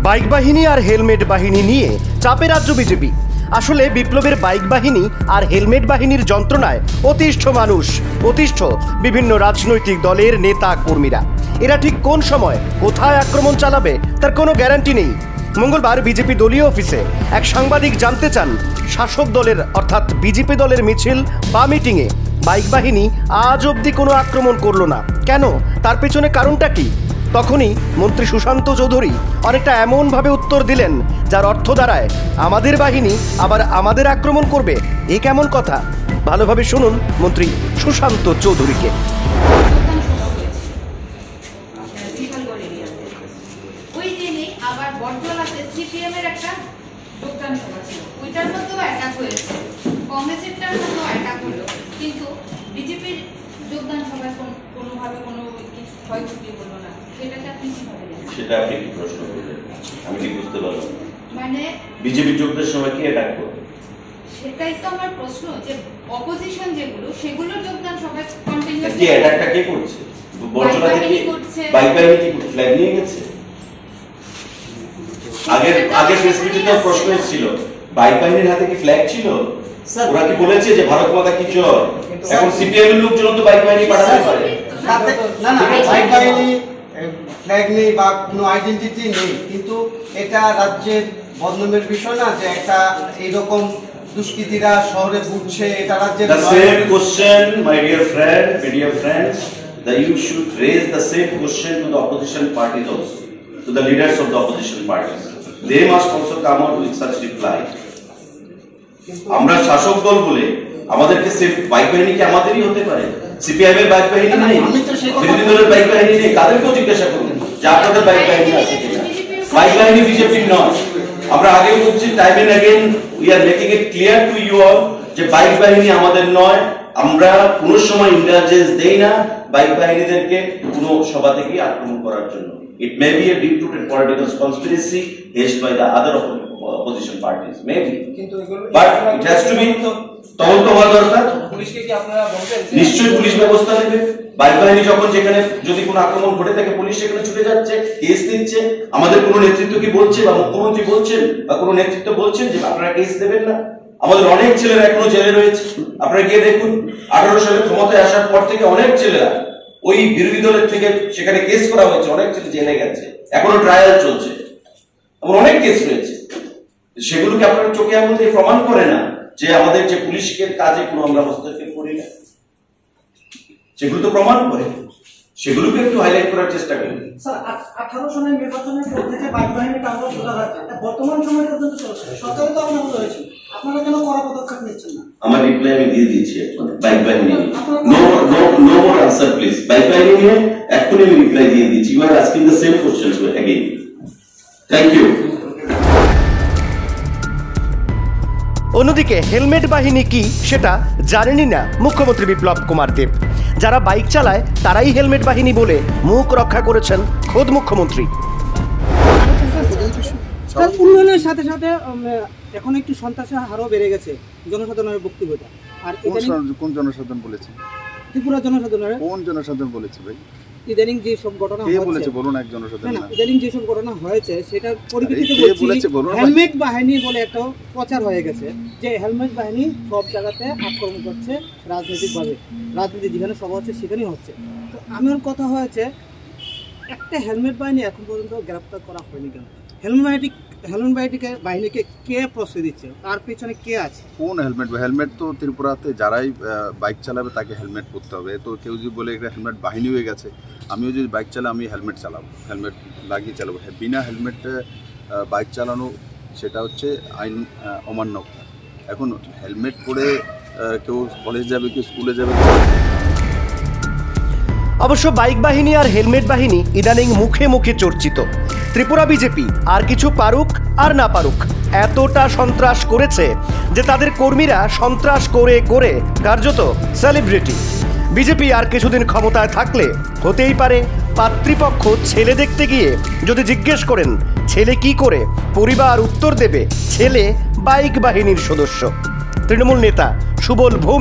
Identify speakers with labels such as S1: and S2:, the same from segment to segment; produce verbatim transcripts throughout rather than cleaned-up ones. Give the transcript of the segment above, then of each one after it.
S1: Bike বাহিনী আর helmet বাহিনী নিয়ে চাপে রাজ্য বিজেপি। আসলে বিপ্লবের বাইক বাহিনী আর হেলমেট বাহিনীর যন্ত্রণায় অতিষ্ঠ মানুষ, অতিষ্ঠ বিভিন্ন রাজনৈতিক দলের নেতা কর্মীরা। এরা ঠিক কোন সময় কোথায় আক্রমণ চালাবে তার কোনো গ্যারান্টি নেই। মঙ্গলবার বিজেপি দলীয় অফিসে এক সাংবাদিক জানতে চান, শাসক দলের অর্থাৎ বিজেপি দলের মিছিল বা মিটিংয়ে বাইক বাহিনী আজ অবধি কোনো আক্রমণ করলো না কেন, তার পেছনে কারণটা কি? তখনই মন্ত্রী সুশান্ত চৌধুরী অনেকটা এমনভাবে উত্তর দিলেন যার অর্থ দাঁড়ায় আমাদের বাহিনী আবার আমাদের আক্রমণ করবে। এ কেমন কথা? ভালোভাবে শুনুন মন্ত্রী সুশান্ত চৌধুরীকে।
S2: ওই দিনে আবার বটতলাতে সিপিএম এর একটা যোগদান সভা ছিল, ওইটার মধ্যেও অ্যাটাক হয়েছে, কংগ্রেসেরটার মধ্যেও অ্যাটাক হলো, কিন্তু বিজেপির যোগদান সভায় কোনোভাবে কোনো কিছু ক্ষয়ক্ষতি হলো না। সেটাকে আপনি কিভাবে দেখেন?
S3: সেটা আপনি কি প্রশ্ন করলেন, আমি ঠিক বুঝতে পারলাম।
S2: মানে
S3: বিজেপি যোগদানের সময় কি অ্যাটাক করবে?
S2: সেটাই তো আমার প্রশ্ন, যে অপোজিশন যেগুলো সেগুলো যোগদান সভায় কন্টিনিউয়াস
S3: কি অ্যাটাকটা কে করছে? বটতলা থেকে
S2: করছে,
S3: বাইক বাহিনী কি ফ্ল্যাগ নিয়ে গেছে? আগে আগে প্রেস মিটিংয়ে প্রশ্ন ছিল বাইক বাহিনীর হাতে কি ফ্ল্যাগ ছিল? ওরা কি বলেছে যে ভারত মাতা কি জয়? এখন সিপিএম এর লোকজন তো বাইক বাহিনী পাঠাতে পারে
S4: না। না, বাইক বাহিনী ফ্ল্যাগ নেই বা কোনো আইডেন্টিটি নেই, কিন্তু এটা রাজ্যের বদনামের বিষয় না যে একটা এইরকম দুষ্কৃতীরা শহরে ঘুরছে, এটা রাজ্যের।
S3: The same question, my dear friend, my dear friends, that you should raise the same question to the opposition parties also, to the leaders of the opposition parties. They must also come out with such reply. আমরা শাসক দল বলে আমাদেরকে safe bike বাহিনী কি আমাদেরই হতে পারে? সিপিআইএম এর বাইক বাহিনী নেই, বিরোধী দলের বাইক বাহিনী নেই, তাদেরকেও জিজ্ঞাসা করুন যে আপনাদের বাইক বাহিনী আছে কিনা। বাইক বাহিনী বিজেপির নয়। আমরা আগেও বলছি, time and again we are making it clear to you all যে বাইক বাহিনী আমাদের নয়। আমরা কোন সময় ইন্টেলিজেন্স দেই না বাইক বাহিনীদেরকে কোনো সভা থেকে আক্রমণ করার জন্য। It may be a deep-rooted political conspiracy hedged by the other opposition parties, maybe. But it has to be তদন্ত হওয়া দরকার।
S5: পুলিশকে কি আপনারা বলবেন?
S3: নিশ্চয়ই পুলিশ ব্যবস্থা নেবে। বাইক বাহিনী যখন যেখানে যদি কোনো আক্রমণ ঘটে থাকে পুলিশ সেখানে ছুটে যাচ্ছে, কেস দিচ্ছে। আমাদের কোনো নেতৃত্ব কি বলছে বা মুখ্যমন্ত্রী বলছেন বা কোনো নেতৃত্ব বলছেন যে আপনারা কেস দেবেন না? আমাদের অনেক ছেলেরা এখনো জেলে রয়েছে। আপনারা গিয়ে দেখুন, আঠারো সালে ক্ষমতায় আসার পর থেকে অনেক ছেলেরা ওই বিরোধী দলের থেকে সেখানে কেস করা হয়েছে, অনেক ছেলে জেলে গেছে, এখনো ট্রায়াল চলছে, এমন অনেক কেস রয়েছে। সেগুলোকে আপনারা চোখে আঙুল দিয়ে প্রমাণ করে না যে আমাদের যে পুলিশের কাজে কোনো আমরা হস্তক্ষেপ করি না, সেগুলো তো প্রমাণ করে। সেগুলোকে একটু হাইলাইট করার চেষ্টা করি।
S4: স্যার, আঠারো সনের নির্বাচনের পর থেকে বাইক বাহিনীটা আমরা সোজা রাখছি, বর্তমান সময় পর্যন্ত চলছে। সরকারে তো আপনারা হয়েছে, আপনারা কেন কড়া পদক্ষেপ নিচ্ছেন না?
S3: আমার রিপ্লাই আমি দিয়ে দিয়েছি এখন। বাইক বাহিনী no no no more answer please. Bike বাহিনী নিয়ে এখনই আমি রিপ্লাই দিয়ে দিয়েছি। You are asking the same questions again. Thank you.
S1: অন্যদিকে হেলমেট বাহিনী কি সেটা জানেনই না মুখ্যমন্ত্রী বিপ্লব কুমার দেব। যারা বাইক চালায় তারাই হেলমেট বাহিনী বলে মুখ রক্ষা করেছেন খোদ মুখ্যমন্ত্রী।
S6: উন্নয়নের সাথে সাথে এখন একটু সন্ত্রাসের হারও বেড়ে গেছে, জনসাধারণের বক্তব্যটা। আর
S7: কোন জনসাধারণ বলেছে?
S6: ত্রিপুরা জনসাধারণের।
S7: কোন জনসাধারণ বলেছে ভাই?
S6: ইদানিং যে সব ঘটনা
S7: বলেছে বলুন, এক জনসাধারণ না,
S6: ইদানিং যে সব ঘটনা হয়েছে সেটার পরিপ্রেক্ষিতে বলছি হেলমেট বাহিনী বলে একটা প্রচার হয়ে গেছে যে হেলমেট বাহিনী সব জায়গাতে আক্রমণ করছে রাজনৈতিকভাবে, রাজনীতি যেখানে সভা হচ্ছে সেখানেই হচ্ছে। তো আমার কথা হয়েছে, একটা হেলমেট বাহিনী এখন পর্যন্ত গ্রেফতার করা হয়নি কেন? হেলমেট বাহিনী হেলমেট বাহিনীকে বাহিনীকে কে প্রশ্রয় দিচ্ছে? তার পেছনে কে আছে?
S7: কোন হেলমেট? হেলমেট তো ত্রিপুরাতে যারাই বাইক চালাবে তাকে হেলমেট পরতে হবে। তো কেউ যদি বলে এটা হেলমেট বাহিনী হয়ে গেছে, আমিও যদি বাইক চালাই আমি হেলমেট চালাবো, হেলমেট লাগিয়ে চালাবো। বিনা হেলমেটে বাইক চালানো সেটা হচ্ছে আইন অমান্য। এখন হেলমেট পরে কেউ কলেজ যাবে, কেউ স্কুলে যাবে।
S1: অবশ্য বাইক বাহিনী আর হেলমেট বাহিনী ইদানিং মুখে মুখে চর্চিত। ত্রিপুরা বিজেপি আর কিছু পারুক আর না পারুক এতটা সন্ত্রাস করেছে যে তাদের কর্মীরা সন্ত্রাস করে করে কার্যত সেলিব্রিটি। বিজেপি আর কিছুদিন ক্ষমতায় থাকলে হতেই পারে পাত্রীপক্ষ ছেলে দেখতে গিয়ে যদি জিজ্ঞেস করেন ছেলে কি করে, পরিবার উত্তর দেবে ছেলে বাইক বাহিনীর সদস্য। তৃণমূল নেতা সুবল ভৌমিক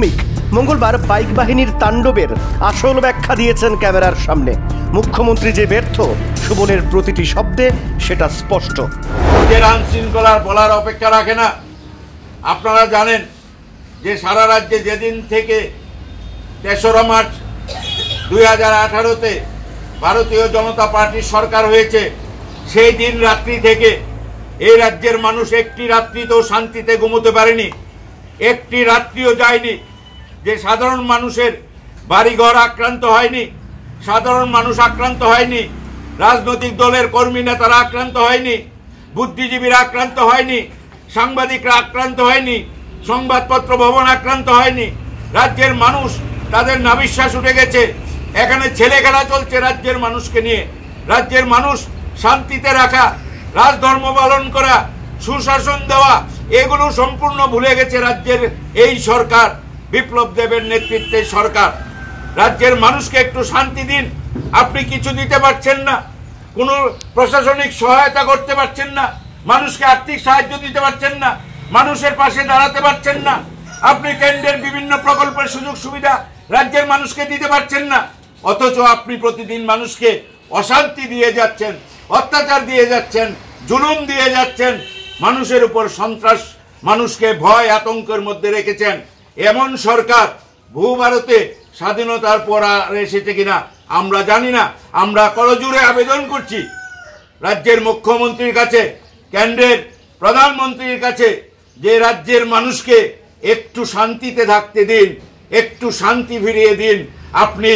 S1: মঙ্গলবার বাইক বাহিনীর তাণ্ডবের আসল ব্যাখ্যা দিয়েছেন ক্যামেরার সামনে। মুখ্যমন্ত্রী যে ব্যর্থ, সুবলের প্রতিটি শব্দে সেটা স্পষ্ট।
S5: আইন শৃঙ্খলার বলার অপেক্ষা রাখে না। আপনারা জানেন যে সারা রাজ্যে যেদিন থেকে তেসরা মার্চ দুই হাজার আঠারোতে ভারতীয় জনতা পার্টির সরকার হয়েছে, সেই দিন রাত্রি থেকে এই রাজ্যের মানুষ একটি রাত্রিতেও শান্তিতে ঘুমোতে পারেনি, একটি রাত্রিও যায়নি যে সাধারণ মানুষের বাড়িঘর আক্রান্ত হয়নি, সাধারণ মানুষ আক্রান্ত হয়নি, রাজনৈতিক দলের কর্মী নেতারা আক্রান্ত হয়নি, বুদ্ধিজীবীরা আক্রান্ত হয়নি, সাংবাদিকরা আক্রান্ত হয়নি, সংবাদপত্র ভবন আক্রান্ত হয়নি। রাজ্যের মানুষ তাদের নাবিশ্বাস উঠে গেছে। এখানে ছেলে খেলা চলছে রাজ্যের মানুষকে নিয়ে। রাজ্যের মানুষ শান্তিতে রাখা, রাজধর্ম পালন করা, সুশাসন দেওয়া, এগুলো সম্পূর্ণ ভুলে গেছে রাজ্যের এই সরকার, বিপ্লব দেবের নেতৃত্বের সরকার। রাজ্যের মানুষকে একটু শান্তি দিন। আপনি কিছু দিতে পারছেন না, কোনো প্রশাসনিক সহায়তা করতে পারছেন না, মানুষকে আর্থিক সাহায্য দিতে পারছেন না, মানুষের পাশে দাঁড়াতে পারছেন না। আপনি কেন্দ্রের বিভিন্ন প্রকল্পের সুযোগ সুবিধা রাজ্যের মানুষকে দিতে পারছেন না, অথচ আপনি প্রতিদিন মানুষকে অশান্তি দিয়ে যাচ্ছেন, অত্যাচার দিয়ে যাচ্ছেন, জুলুম দিয়ে যাচ্ছেন, মানুষের উপর সন্ত্রাস, মানুষকে ভয় আতঙ্কের মধ্যে রেখেছেন। এমন সরকার ভূভারতে স্বাধীনতার পর আর এসেছে কিনা আমরা জানি না। আমরা করজোড়ে আবেদন করছি রাজ্যের মুখ্যমন্ত্রীর কাছে, কেন্দ্রের প্রধানমন্ত্রীর কাছে, যে রাজ্যের মানুষকে একটু শান্তিতে থাকতে দিন, একটু শান্তি ফিরিয়ে দিন। আপনি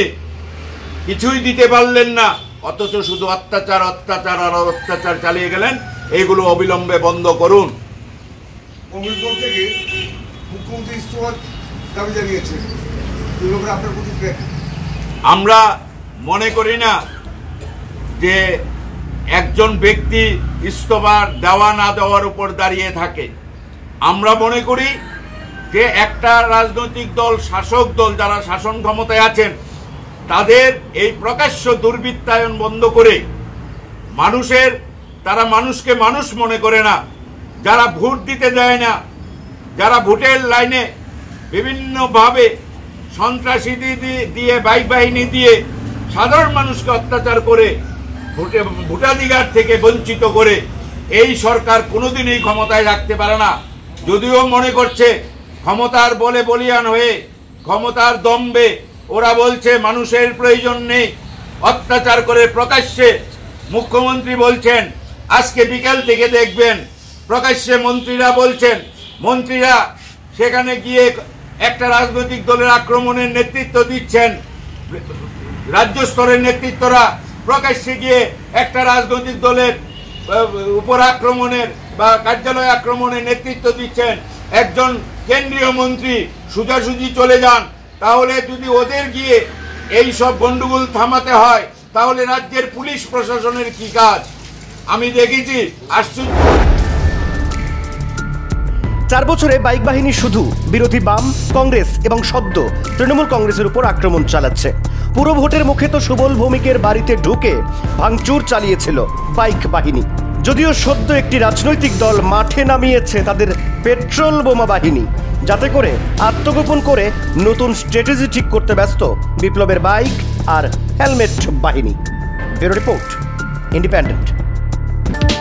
S5: কিছুই দিতে পারলেন না, অথচ শুধু অত্যাচার অত্যাচার আর অত্যাচার চালিয়ে গেলেন। এগুলো অবিলম্বে বন্ধ করুন।
S8: কংগ্রেস দল থেকে মুখ্যমন্ত্রী ইস্তফার দাবি জানিয়েছে, আপনার প্রতিক্রিয়া?
S5: আমরা মনে করি না যে একজন ব্যক্তি ইস্তফার দেওয়া না দেওয়ার উপর দাঁড়িয়ে থাকে। আমরা মনে করি যে একটা রাজনৈতিক দল, শাসক দল, যারা শাসন ক্ষমতায় আছেন, তাদের এই প্রকাশ্য দুর্বৃত্তায়ন বন্ধ করে মানুষের, তারা মানুষকে মানুষ মনে করে না, যারা ভোট দিতে দেয় না, যারা ভোটের লাইনে বিভিন্নভাবে সন্ত্রাসী দিয়ে, বাইক বাহিনী দিয়ে সাধারণ মানুষকে অত্যাচার করে ভোটে ভোটাধিকার থেকে বঞ্চিত করে এই সরকার কোনোদিনই ক্ষমতায় রাখতে পারে না। যদিও মনে করছে ক্ষমতার বলে বলিয়ান হয়ে, ক্ষমতার দম্বে ওরা বলছে মানুষের প্রয়োজন নেই, অত্যাচার করে প্রকাশ্যে মুখ্যমন্ত্রী বলছেন, আজকে বিকেল থেকে দেখবেন প্রকাশ্যে মন্ত্রীরা বলছেন, মন্ত্রীরা সেখানে গিয়ে একটা রাজনৈতিক দলের আক্রমণের নেতৃত্ব দিচ্ছেন, রাজ্য স্তরের নেতৃত্বরা প্রকাশ্যে গিয়ে একটা রাজনৈতিক দলের উপর আক্রমণের বা কার্যালয় আক্রমণের নেতৃত্ব দিচ্ছেন। একজন কেন্দ্রীয় মন্ত্রী সোজাসুজি চলে যান। তাহলে যদি ওদের গিয়ে এই সব গন্ডগোল থামাতে হয়, তাহলে রাজ্যের পুলিশ প্রশাসনের কি কাজ? আমি দেখেছি আশ্চর্য।
S1: চার বছরে বাইক বাহিনী শুধু বিরোধী বাম, কংগ্রেস এবং সদ্য তৃণমূল কংগ্রেসের উপর আক্রমণ চালাচ্ছে। পুরো ভোটের মুখে তো সুবল ভৌমিকের বাড়িতে ঢুকে ভাঙচুর চালিয়েছিল বাইক বাহিনী। যদিও সদ্য একটি রাজনৈতিক দল মাঠে নামিয়েছে তাদের পেট্রোল বোমা বাহিনী, যাতে করে আত্মগোপন করে নতুন স্ট্র্যাটেজি ঠিক করতে ব্যস্ত বিপ্লবের বাইক আর হেলমেট বাহিনী। Bureau report, independent.